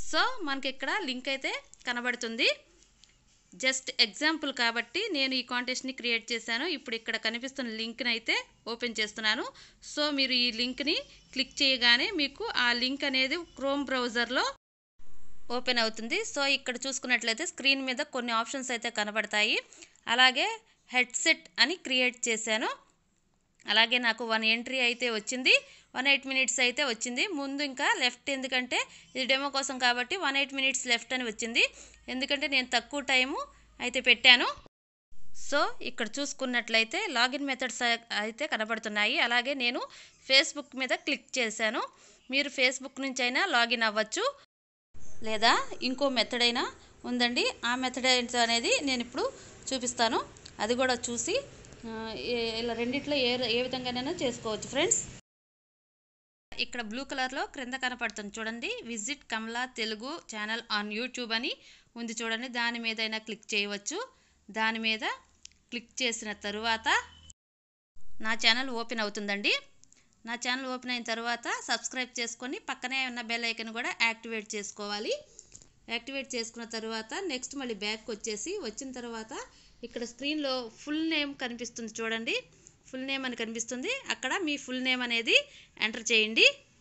So మనకి ఇక్కడ link అయితే కనబడుతుంది. జస్ట్ ఎగ్జాంపుల్ కాబట్టి నేను ఈ కాంటెస్ట్ని క్రియేట్ చేశాను. ఇప్పుడు ఇక్కడ కనిపిస్తున్న లింక్ని అయితే ఓపెన్ చేస్తున్నాను. సో మీరు ఈ లింక్ని క్లిక్ చేయగానే మీకు ఆ లింక్ అనేది క్రోమ్ బ్రౌజర్లో ఓపెన్ అవుతుంది. సో ఇక్కడ చూసుకున్నట్లయితే స్క్రీన్ మీద కొన్ని ఆప్షన్స్ అయితే కనబడతాయి. అలాగే హెడ్సెట్ అని క్రియేట్ చేశాను. అలాగే నాకు 1 ఎంట్రీ అయితే వచ్చింది. 18 మినిట్స్ అయితే వచ్చింది. ముందు ఇంకా లెఫ్ట్, ఎందుకంటే ఇది డెమో కోసం కాబట్టి 18 మినిట్స్ లెఫ్ట్ అని వచ్చింది. ఎందుకంటే నేను తక్కువ టైము అయితే పెట్టాను. సో ఇక్కడ చూసుకున్నట్లయితే లాగిన్ మెథడ్స్ అయితే కనబడుతున్నాయి. అలాగే నేను ఫేస్బుక్ మీద క్లిక్ చేశాను. మీరు ఫేస్బుక్ నుంచి అయినా లాగిన్ అవ్వచ్చు, లేదా ఇంకో మెథడ్ అయినా ఉందండి. ఆ మెథడ్ అనేది నేను ఇప్పుడు చూపిస్తాను. అది కూడా చూసి ఇలా రెండిట్లో ఏ విధంగానైనా చేసుకోవచ్చు ఫ్రెండ్స్. ఇక్కడ బ్లూ కలర్లో క్రింద కనపడుతుంది చూడండి, visit Kamala Telugu channel on YouTube అని ఉంది చూడండి. దాని మీద అయినా క్లిక్ చేయవచ్చు. దాని మీద క్లిక్ చేసిన తరువాత నా ఛానల్ ఓపెన్ అవుతుందండి. నా ఛానల్ ఓపెన్ అయిన తర్వాత సబ్స్క్రైబ్ చేసుకొని పక్కనే ఉన్న బెల్ ఐకన్ కూడా యాక్టివేట్ చేసుకోవాలి. యాక్టివేట్ చేసుకున్న తర్వాత నెక్స్ట్ మళ్ళీ బ్యాక్ వచ్చిన తర్వాత ఇక్కడ స్క్రీన్లో ఫుల్ నేమ్ కనిపిస్తుంది చూడండి, ఫుల్ నేమ్ అని కనిపిస్తుంది. అక్కడ మీ ఫుల్ నేమ్ అనేది ఎంటర్ చేయండి.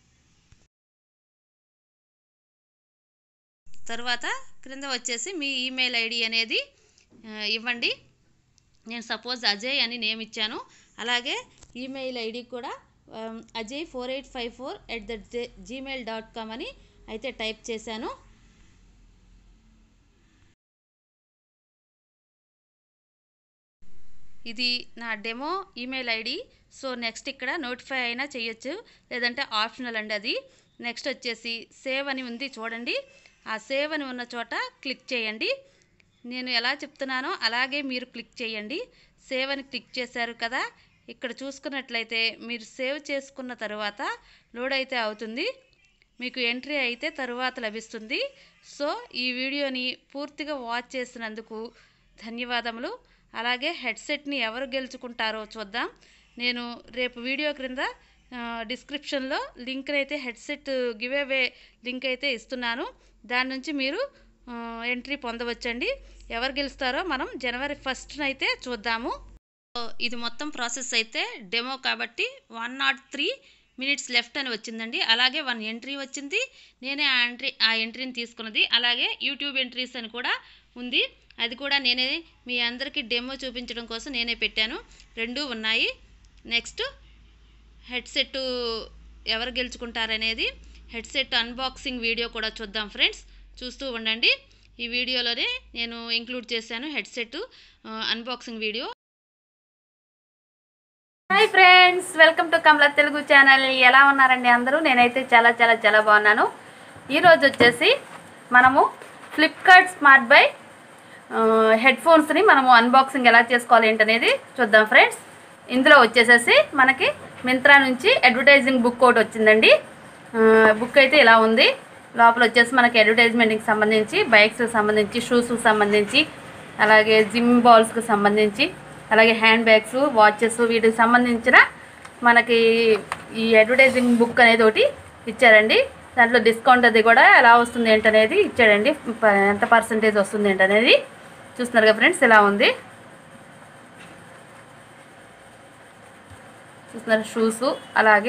తర్వాత క్రింద మీ ఈమెయిల్ ఐడి అనేది ఇవ్వండి. నేను సపోజ్ అజయ్ అని నేమ్ ఇచ్చాను. అలాగే ఈమెయిల్ ఐడి కూడా ajay4854@gmail.com అని అయితే టైప్ చేశాను. ఇది నా demo email ID. So next ఇక్కడ నోటిఫై అయినా చేయొచ్చు, లేదంటే ఆప్షనల్ అండి అది. నెక్స్ట్ సేవ్ అని ఉంది చూడండి, ఆ సేవ్ అని ఉన్న చోట క్లిక్ చేయండి. నేను ఎలా చెప్తున్నానో అలాగే మీరు క్లిక్ చేయండి. సేవ్ అని క్లిక్ చేశారు కదా, ఇక్కడ చూసుకున్నట్లయితే మీరు సేవ్ చేసుకున్న తర్వాత లోడ్ అయితే అవుతుంది. మీకు ఎంట్రీ అయితే తరువాత లభిస్తుంది. సో ఈ వీడియోని పూర్తిగా వాచ్ చేసినందుకు ధన్యవాదములు. అలాగే హెడ్సెట్ని ఎవరు గెలుచుకుంటారో చూద్దాం. నేను రేపు వీడియో క్రింద డిస్క్రిప్షన్లో లింక్ అయితే హెడ్సెట్ గివ్ అవే లింక్ అయితే ఇస్తున్నాను. దాని నుంచి మీరు ఎంట్రీ పొందవచ్చండి. ఎవరు గెలుస్తారో మనం జనవరి 1న అయితే చూద్దాము. ఇది మొత్తం ప్రాసెస్ అయితే డెమో కాబట్టి 103 మినిట్స్ లెఫ్ట్ అని వచ్చిందండి. అలాగే 1 ఎంట్రీ వచ్చింది. నేనే ఆ ఎంట్రీని తీసుకున్నది. అలాగే యూట్యూబ్ ఎంట్రీస్ అని కూడా ఉంది. అది కూడా నేనే మీ అందరికీ డెమో చూపించడం కోసం నేనే పెట్టాను. 2 ఉన్నాయి. నెక్స్ట్ హెడ్సెట్ ఎవరు గెలుచుకుంటారనేది హెడ్సెట్ అన్బాక్సింగ్ వీడియో కూడా చూద్దాం ఫ్రెండ్స్. చూస్తూ ఉండండి. ఈ వీడియోలోనే నేను ఇంక్లూడ్ చేశాను headset unboxing video. Hi friends, welcome to Kamala Telugu channel. ఎలా ఉన్నారండి అందరూ? నేనైతే చాలా చాలా చాలా బాగున్నాను. ఈరోజు మనము ఫ్లిప్కార్ట్ స్మార్ట్ బై హెడ్ ఫోన్స్ని మనము అన్బాక్సింగ్ ఎలా చేసుకోవాలి ఏంటనేది చూద్దాం ఫ్రెండ్స్. ఇందులో మనకి మింత్రా నుంచి అడ్వర్టైజింగ్ బుక్ ఒకటి వచ్చిందండి. బుక్ అయితే ఇలా ఉంది. లోపల మనకి అడ్వర్టైజ్మెంట్కి సంబంధించి, బైక్స్కి సంబంధించి, షూస్కి సంబంధించి, అలాగే జిమ్ బాల్స్కి సంబంధించి, అలాగే హ్యాండ్ బ్యాగ్స్, వాచెస్, వీటికి సంబంధించిన మనకి ఈ అడ్వర్టైజింగ్ బుక్ అనేది ఒకటి ఇచ్చారండి. దాంట్లో డిస్కౌంట్ అది కూడా ఎలా వస్తుంది ఏంటనేది ఇచ్చాడండి. ఎంత పర్సంటేజ్ వస్తుంది ఏంటనేది చూస్తున్నారు కదా ఫ్రెండ్స్. ఇలా ఉంది చూస్తున్నారు. షూసు అలాగే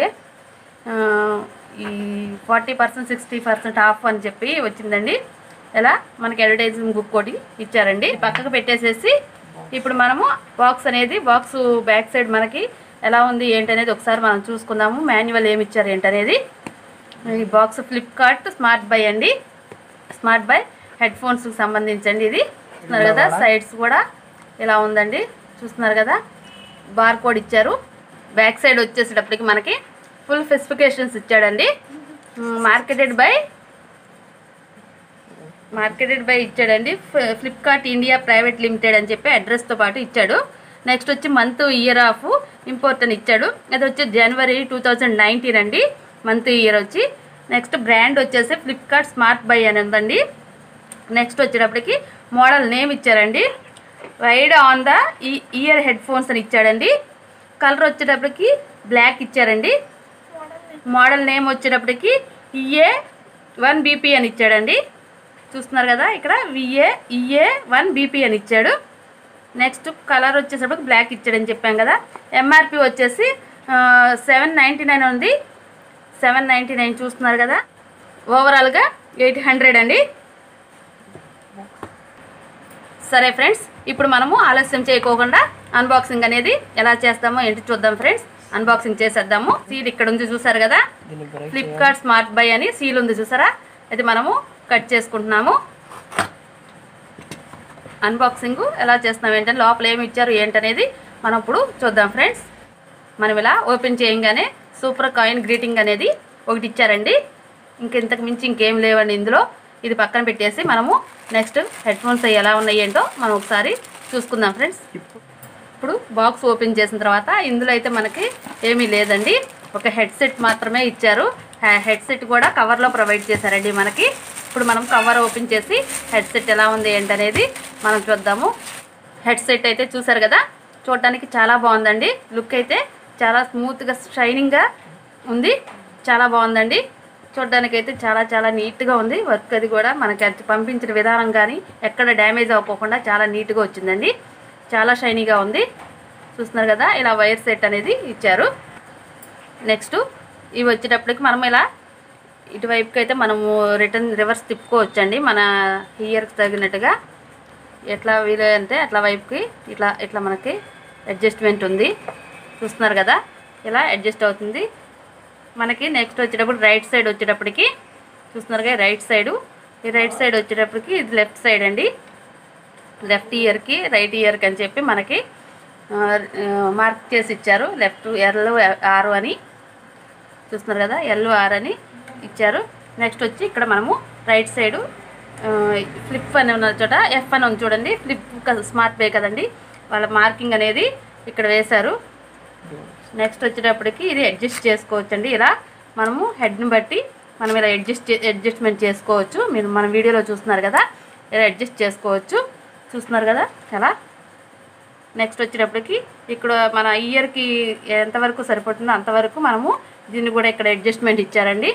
ఈ 40%, 60% ఆఫ్ అని చెప్పి వచ్చిందండి. ఇలా మనకి అడ్వర్టైజింగ్ బుక్ ఒకటి ఇచ్చారండి. పక్కకు పెట్టేసేసి ఇప్పుడు మనము బాక్స్ బ్యాక్ సైడ్ మనకి ఎలా ఉంది ఏంటనేది ఒకసారి మనం చూసుకుందాము. మాన్యువల్ ఏమి ఇచ్చారు ఏంటనేది. ఈ బాక్స్ ఫ్లిప్కార్ట్ స్మార్ట్ బై అండి, స్మార్ట్ బై హెడ్ ఫోన్స్కి సంబంధించండి. ఇది చూస్తున్నారు కదా, సైడ్స్ కూడా ఇలా ఉందండి. చూస్తున్నారు కదా, బార్ కోడ్ ఇచ్చారు. బ్యాక్ సైడ్ వచ్చేసేటప్పటికి మనకి ఫుల్ స్పెసిఫికేషన్స్ ఇచ్చాడండి. మార్కెటెడ్ బై ఇచ్చాడండి. ఫ్లిప్కార్ట్ ఇండియా ప్రైవేట్ లిమిటెడ్ అని చెప్పి అడ్రస్తో పాటు ఇచ్చాడు. Next month year of import అని ఇచ్చాడు. అది జనవరి 2019 అండి month year next brand Flipkart smart buy అని ఉందండి. నెక్స్ట్ వచ్చేటప్పటికి మోడల్ నేమ్ ఇచ్చారండి. Ride on the ear headphones అని ఇచ్చాడండి. కలర్ వచ్చేటప్పటికి బ్లాక్ ఇచ్చారండి. మోడల్ నేమ్ వచ్చేటప్పటికి 1 BP అని ఇచ్చాడండి. చూస్తున్నారు కదా ఇక్కడ EA 1 BP అని ఇచ్చాడు. నెక్స్ట్ కలర్ వచ్చేసరికి బ్లాక్ ఇచ్చాడని చెప్పాం కదా. MRP వచ్చేసి 799 ఉంది. 799 చూస్తున్నారు కదా. ఓవరాల్గా 800 అండి. సరే ఫ్రెండ్స్, ఇప్పుడు మనము ఆలస్యం చేయకోకుండా అన్బాక్సింగ్ అనేది ఎలా చేస్తామో ఏంటి చూద్దాం ఫ్రెండ్స్. అన్బాక్సింగ్ చేసేద్దాము. సీల్ ఇక్కడ ఉంది చూసారు కదా, ఫ్లిప్కార్ట్ స్మార్ట్ బై అని సీల్ ఉంది చూసారా, అది మనము కట్ చేసుకుంటున్నాము. అన్బాక్సింగ్ ఎలా చేస్తున్నాం ఏంటంటే లోపల ఏమి ఇచ్చారు ఏంటనేది మనం ఇప్పుడు చూద్దాం ఫ్రెండ్స్. మనం ఇలా ఓపెన్ చేయంగానే సూపర్ కాయిన్ గ్రీటింగ్ అనేది ఒకటి ఇచ్చారండి. ఇంతకు మించి ఇంకేం లేవండి ఇందులో. ఇది పక్కన పెట్టేసి మనము నెక్స్ట్ హెడ్ ఫోన్స్ ఎలా ఉన్నాయి ఏంటో మనం ఒకసారి చూసుకుందాం ఫ్రెండ్స్. ఇప్పుడు బాక్స్ ఓపెన్ చేసిన తర్వాత ఇందులో అయితే మనకి ఏమీ లేదండి, ఒక హెడ్సెట్ మాత్రమే ఇచ్చారు. హెడ్సెట్ కూడా కవర్లో ప్రొవైడ్ చేశారండి మనకి. ఇప్పుడు మనం కవర్ ఓపెన్ చేసి హెడ్సెట్ ఎలా ఉంది ఏంటనేది మనం చూద్దాము. హెడ్సెట్ అయితే చూసారు కదా, చూడడానికి చాలా బాగుందండి. లుక్ అయితే చాలా స్మూత్గా షైనింగ్గా ఉంది, చాలా బాగుందండి. చూడడానికి అయితే చాలా చాలా నీట్గా ఉంది. వర్క్ అది కూడా మనకి అది పంపించిన విధానం కానీ ఎక్కడ డ్యామేజ్ అవ్వకుండా చాలా నీట్గా వచ్చిందండి. చాలా షైనీగా ఉంది. చూస్తున్నారు కదా, ఇలా వైర్ సెట్ అనేది ఇచ్చారు. నెక్స్ట్ ఇవి వచ్చేటప్పటికి మనం ఇలా ఇటువైపుకి అయితే మనము రివర్స్ తిప్పుకోవచ్చండి, మన ఇయర్కి తగినట్టుగా. ఎట్లా వీలంటే అట్లా వైపుకి ఇట్లా మనకి అడ్జస్ట్మెంట్ ఉంది. చూస్తున్నారు కదా, ఇలా అడ్జస్ట్ అవుతుంది మనకి. నెక్స్ట్ వచ్చేటప్పుడు రైట్ సైడ్ వచ్చేటప్పటికి చూస్తున్నారు కదా, ఈ రైట్ సైడ్ వచ్చేటప్పటికి ఇది లెఫ్ట్ సైడ్ అండి. లెఫ్ట్ ఇయర్కి రైట్ ఇయర్కి అని చెప్పి మనకి మార్క్ చేసి ఇచ్చారు. లెఫ్ట్ L6 అని చూస్తున్నారు కదా, L6 అని ఇచ్చారు. నెక్స్ట్ వచ్చి ఇక్కడ మనము రైట్ సైడు ఫ్లిప్ అని ఉన్న చోట F అని ఉంది చూడండి, ఫ్లిప్ స్మార్ట్ బై కదండి, వాళ్ళ మార్కింగ్ అనేది ఇక్కడ వేశారు. నెక్స్ట్ వచ్చేటప్పటికి ఇది అడ్జస్ట్ చేసుకోవచ్చండి. ఇలా మనము హెడ్ని బట్టి మనం ఇలా అడ్జస్ట్మెంట్ చేసుకోవచ్చు. మీరు మన వీడియోలో చూస్తున్నారు కదా, ఇలా అడ్జస్ట్ చేసుకోవచ్చు. చూస్తున్నారు కదా ఎలా. నెక్స్ట్ వచ్చేటప్పటికి ఇక్కడ మన ఇయర్కి ఎంతవరకు సరిపడుతుందో అంతవరకు మనము దీన్ని కూడా ఇక్కడ అడ్జస్ట్మెంట్ ఇచ్చారండి.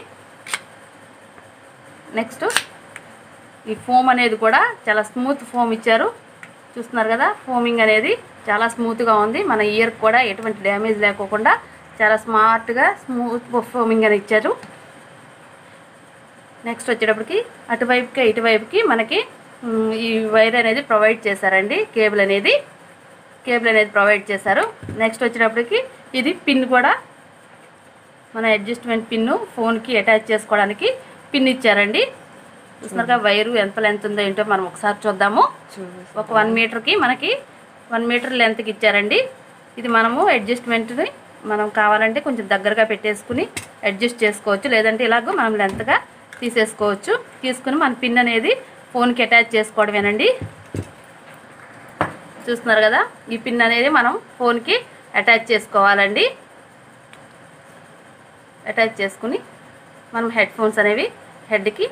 నెక్స్ట్ ఈ ఫోమ్ అనేది కూడా చాలా స్మూత్ ఫోమ్ ఇచ్చారు. చూస్తున్నారు కదా, ఫోమింగ్ అనేది చాలా స్మూత్గా ఉంది. మన ఇయర్కి కూడా ఎటువంటి డ్యామేజ్ లేకోకుండా చాలా స్మార్ట్గా స్మూత్ ఫోమింగ్ అని ఇచ్చారు. నెక్స్ట్ వచ్చేటప్పటికి అటువైపుకి ఇటువైపుకి మనకి ఈ వైర్ అనేది ప్రొవైడ్ చేశారండి, కేబుల్ అనేది ప్రొవైడ్ చేశారు. నెక్స్ట్ వచ్చేటప్పటికి ఇది పిన్ కూడా మన అడ్జస్ట్మెంట్ పిన్ను ఫోన్కి అటాచ్ చేసుకోవడానికి పిన్ ఇచ్చారండి. చూస్తున్నారుగా వైరు ఎంత లెంత్ ఉందో ఏంటో మనం ఒకసారి చూద్దాము. ఒక 1 మీటర్కి మనకి 1 మీటర్ లెంత్కి ఇచ్చారండి. ఇది మనము అడ్జస్ట్మెంట్ని మనం కావాలంటే కొంచెం దగ్గరగా పెట్టేసుకుని అడ్జస్ట్ చేసుకోవచ్చు, లేదంటే ఇలాగ మనం లెంత్గా తీసేసుకోవచ్చు. తీసుకుని మన పిన్ అనేది ఫోన్కి అటాచ్ చేసుకోవడమేనండి. చూస్తున్నారు కదా, ఈ పిన్ అనేది మనం ఫోన్కి అటాచ్ చేసుకోవాలండి. అటాచ్ చేసుకుని మనం హెడ్ ఫోన్స్ అనేవి హెడ్కి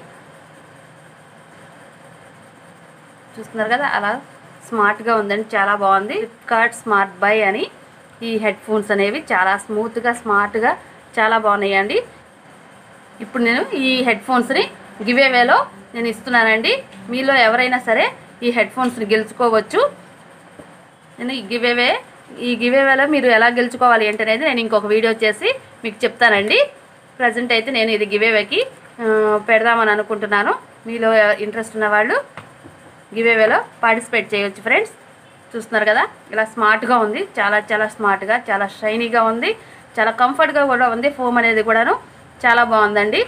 చూస్తున్నారు కదా, అలా స్మార్ట్గా ఉందండి, చాలా బాగుంది. ఫ్లిప్కార్ట్ స్మార్ట్ బై అని ఈ హెడ్ ఫోన్స్ అనేవి చాలా స్మూత్గా స్మార్ట్గా చాలా బాగున్నాయండి. ఇప్పుడు నేను ఈ హెడ్ ఫోన్స్ని గివేవేలో నేను ఇస్తున్నానండి. మీలో ఎవరైనా సరే ఈ హెడ్ ఫోన్స్ని గెలుచుకోవచ్చు. నేను ఈ గివేవేలో మీరు ఎలా గెలుచుకోవాలి ఏంటనేది నేను ఇంకొక వీడియో చేసి మీకు చెప్తానండి. ప్రజెంట్ అయితే నేను ఇది గివేవేకి పెడదామని అనుకుంటున్నాను. మీలో ఇంట్రెస్ట్ ఉన్న వాళ్ళు గివేవేలో పార్టిసిపేట్ చేయవచ్చు ఫ్రెండ్స్. చూస్తున్నారు కదా, ఇలా స్మార్ట్గా ఉంది, చాలా చాలా స్మార్ట్గా, చాలా షైనీగా ఉంది, చాలా కంఫర్ట్గా కూడా ఉంది. ఫోమ్ అనేది కూడాను చాలా బాగుందండి.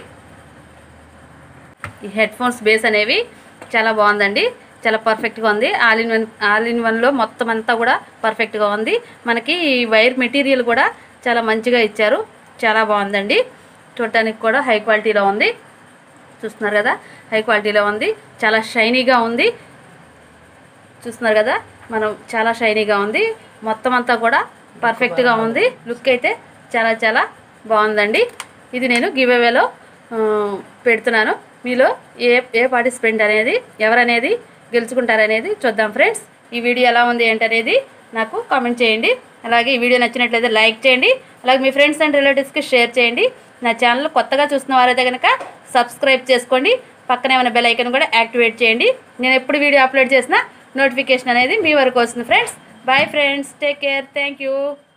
ఈ హెడ్ ఫోన్స్ బేస్ అనేవి చాలా బాగుందండి, చాలా పర్ఫెక్ట్గా ఉంది. ఆల్ ఇన్ వన్లో మొత్తం అంతా కూడా పర్ఫెక్ట్గా ఉంది. మనకి వైర్ మెటీరియల్ కూడా చాలా మంచిగా ఇచ్చారు, చాలా బాగుందండి. చూడటానికి కూడా హై క్వాలిటీలో ఉంది. చూస్తున్నారు కదా, హై క్వాలిటీలో ఉంది, చాలా షైనీగా ఉంది. చూస్తున్నారు కదా, మనం చాలా షైనీగా ఉంది, మొత్తం అంతా కూడా పర్ఫెక్ట్గా ఉంది. లుక్ అయితే చాలా చాలా బాగుందండి. ఇది నేను గివేవేలో పెడుతున్నాను. మీలో ఏ పార్టిసిపెంట్ అనేది ఎవరనేది గెలుచుకుంటారనేది చూద్దాం ఫ్రెండ్స్. ఈ వీడియో ఎలా ఉంది ఏంటనేది నాకు కామెంట్ చేయండి. అలాగే ఈ వీడియో నచ్చినట్లయితే లైక్ చేయండి. అలాగే మీ ఫ్రెండ్స్ అండ్ రిలేటివ్స్కి షేర్ చేయండి. నా ఛానల్ కొత్తగా చూస్తున్న వారైతే కనుక సబ్స్క్రైబ్ చేసుకోండి, పక్కనే ఉన్న బెల్ ఐకాన్ కూడా యాక్టివేట్ చేయండి. నేను ఎప్పుడు వీడియో అప్లోడ్ చేసినా నోటిఫికేషన్ అనేది మీ వరకు వస్తుంది friends. Bye friends, take care, thank you.